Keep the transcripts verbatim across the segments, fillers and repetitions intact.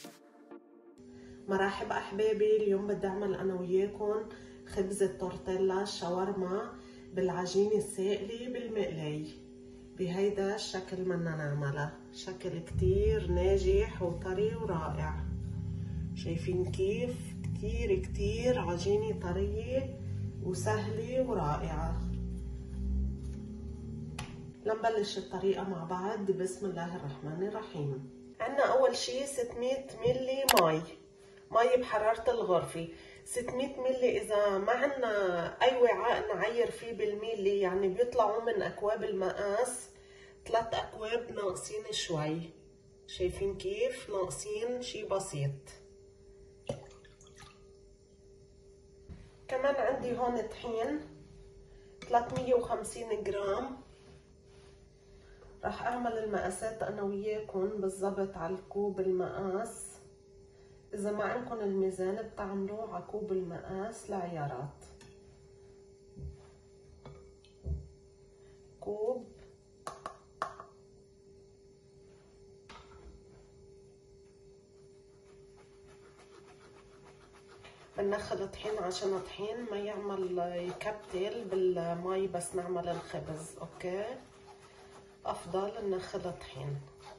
مرحبا احبابي، اليوم بدي اعمل انا وياكم خبز التورتيلا شاورما بالعجينه السائله بالمقلاي. بهيدا الشكل بدنا نعملها، شكل كتير ناجح وطري ورائع. شايفين كيف؟ كتير كتير عجينه طريه وسهله ورائعه. لنبلش الطريقه مع بعض. بسم الله الرحمن الرحيم. عنا اول شي ستمية ملي مي مي بحرارة الغرفة. ستمية ملي إذا ما عنا أي وعاء نعير فيه بالميلي، يعني بيطلعوا من أكواب المقاس ثلاث أكواب ناقصين شوي. شايفين كيف؟ ناقصين شي بسيط. كمان عندي هون طحين ثلاثمية وخمسين جرام. رح أعمل المقاسات أنا وياكم بالضبط على الكوب المقاس. إذا ما عندكم الميزان بتعملوه على كوب المقاس لعيارات. كوب بندخل طحين عشان الطحين ما يعمل يكبتل بالمي بس نعمل الخبز. اوكي، افضل ندخل طحين.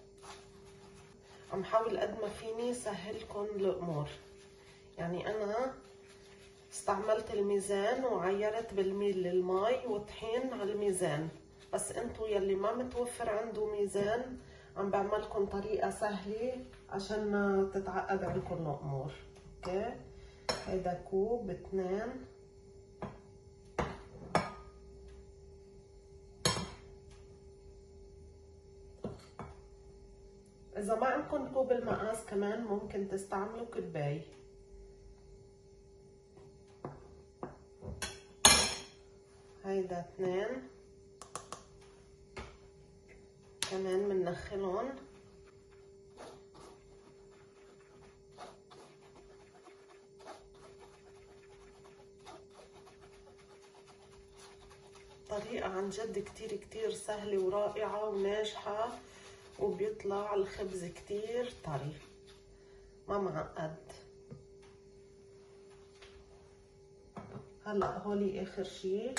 عم حاول قد ما فيني سهلكم الامور، يعني انا استعملت الميزان وعيرت بالميل المي والطحين على الميزان، بس انتو يلي ما متوفر عنده ميزان عم بعملكم طريقة سهلة عشان ما تتعقد عندكم الامور. اوكي، هيدا كوب اثنين. اذا ما عندكم كوب المقاس كمان ممكن تستعملوا كباية. هيدا اثنين كمان بندخلهم. طريقة عن جد كتير كتير سهلة ورائعة وناجحة، وبيطلع الخبز كتير طري ما معقد. هلا هولي اخر شي.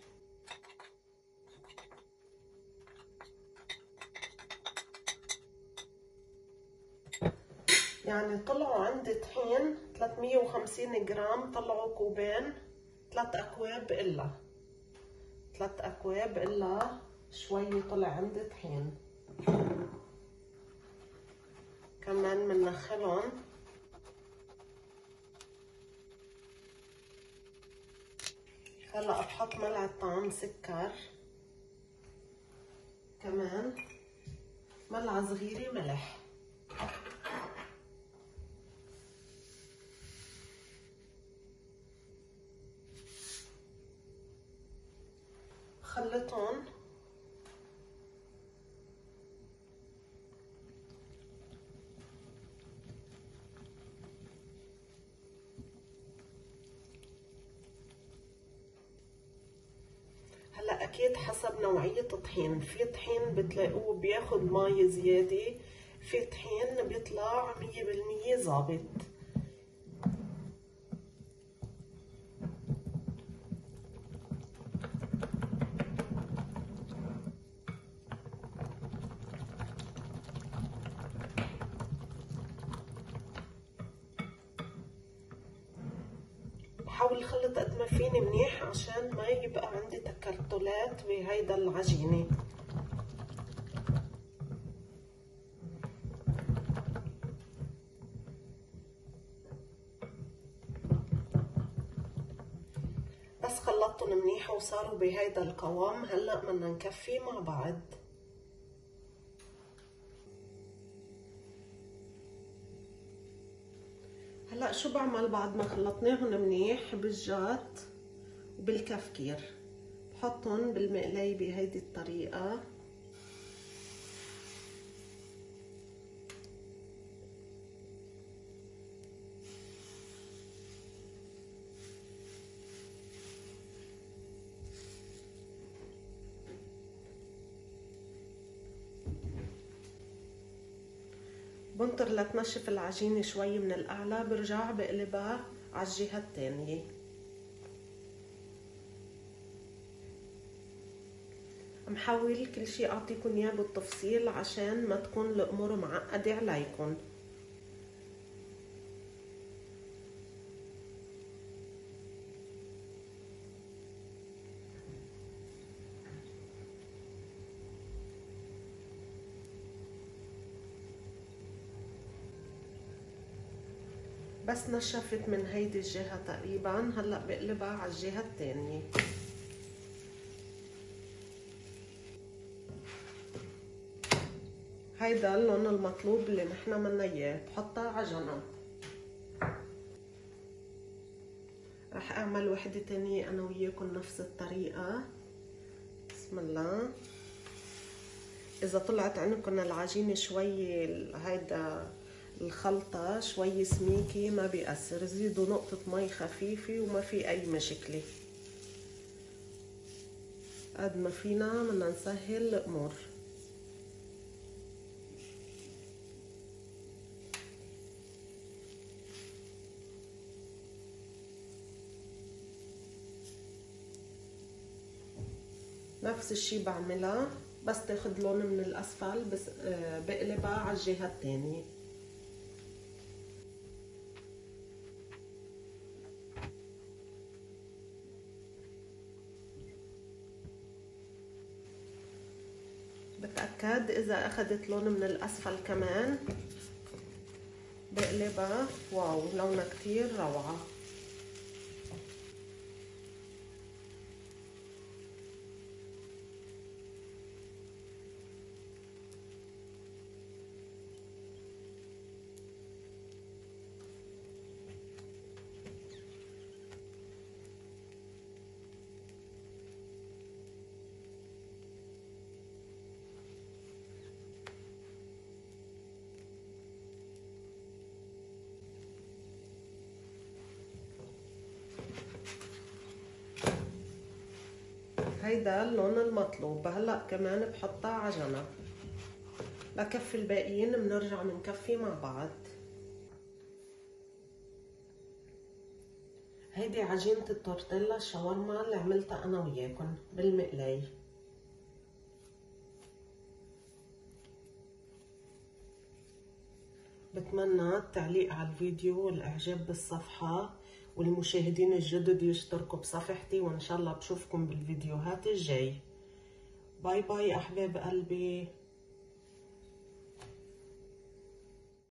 يعني طلعوا عندي طحين ثلاثمية وخمسين جرام، طلعوا كوبين، ثلاث اكواب الا ثلاث اكواب الا شوي طلع عندي طحين. كمان بندخلهم. هلا بحط ملعقة طعم سكر، كمان ملعقة صغيرة ملح. خلطهم. هلا اكيد حسب نوعية الطحين، في طحين بتلاقوه بياخد مي زيادة، في طحين بيطلع مية بالمية ظابط. بحاول خلط قد ما فيني منيح عشان ما يبقى عندي تكتلات بهيدا العجينة. بس خلطتهم منيح وصاروا بهيدا القوام. هلا بدنا نكفي مع بعض. هلا شو بعمل بعد ما خلطناهم منيح بالجات وبالكفكير؟ بحطهم بالمقلاي بهيدي الطريقة. بنطر لتنشف العجينة شوي من الأعلى، برجع بقلبها على الجهة التانية. محاول كل شي أعطيكم إياه بالتفصيل عشان ما تكون الأمور معقدة عليكم. بس نشفت من هيدي الجهة تقريبا، هلأ بقلبها على الجهة التانية. هيدا اللون المطلوب اللي نحنا بدنا اياه، بحطها على جنب. رح اعمل وحدة تانية انا وياكم نفس الطريقة. بسم الله. اذا طلعت عندكم العجينة شوي هيدا الخلطة شوي سميكي ما بيأثر، زيدوا نقطة مي خفيفة وما في اي مشكلة. قد ما فينا بدنا نسهل الامور. نفس الشي بعملها، بس تاخد لون من الاسفل بس بقلبها على الجهة التانية. بتأكد اذا اخدت لون من الاسفل كمان بقلبها. واو لونها كتير روعة. هيدا اللون المطلوب. هلا كمان بحطها على جنب لكفي الباقيين، بنرجع بنكفي مع بعض. هيدي عجينة التورتيلا الشاورما اللي عملتها انا وياكم بالمقلاي. بتمنى التعليق على الفيديو والاعجاب بالصفحة، والمشاهدين الجدد يشتركوا بصفحتي، وان شاء الله بشوفكم بالفيديوهات الجاي. باي باي احباب قلبي.